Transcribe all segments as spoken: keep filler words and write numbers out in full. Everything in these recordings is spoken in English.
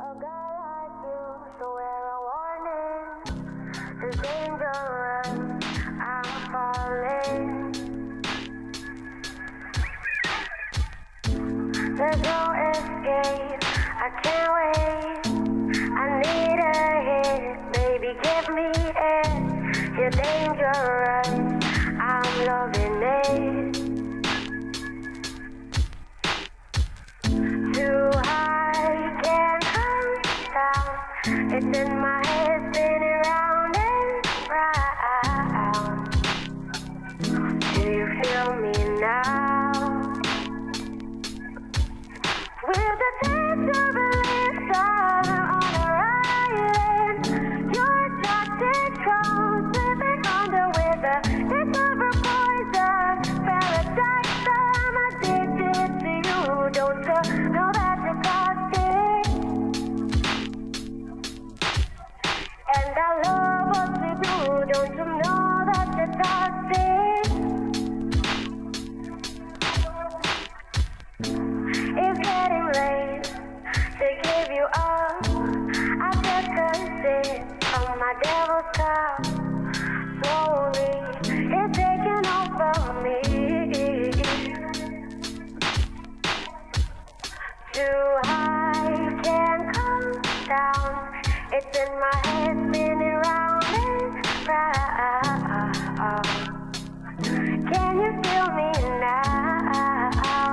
A guy like you should wear a warning. It's dangerous, I'm falling. There's no escape, I can't wait. I need a hit, baby, give me it. You're dangerous, I'm loving it. Too high, can't come down. It's in my head, spinning round and round. Do you feel me now? With the taste of a lifestyle on a island, your toxic cold slipping under with a taste of a poison paradise. I'm addicted to you, don't you know that you're toxic? And I love what you do, don't you know that you're toxic? It's getting late to give you up. I just couldn't sit on my devil's cup. Slowly, it's taking over me. Too high, can't come down. It's in my head, spinning round and round. Can you feel me now?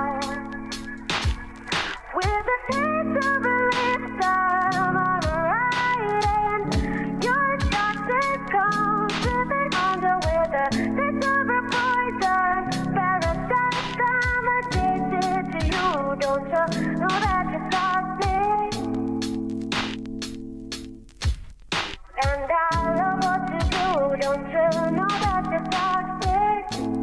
With the taste of a lifestyle on a ride, your toxic cold slipping under with a taste of a poison paradise. I'm addicted to you, don't you know that you're toxic? And I love what you do, don't you know that you're toxic?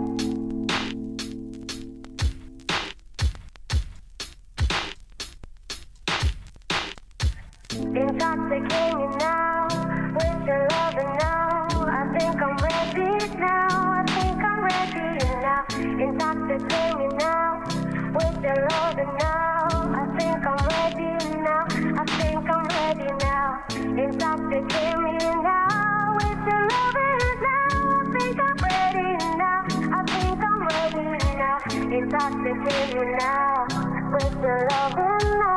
Intoxicate me now, with your loving now. I think I'm ready now, I think I'm ready now. Intoxicate me now, with your loving now. I think I'm ready now, I think I'm ready now. Intoxicate me now, with your loving now. I think I'm ready now, I think I'm ready now. Intoxicate me now, with your loving now.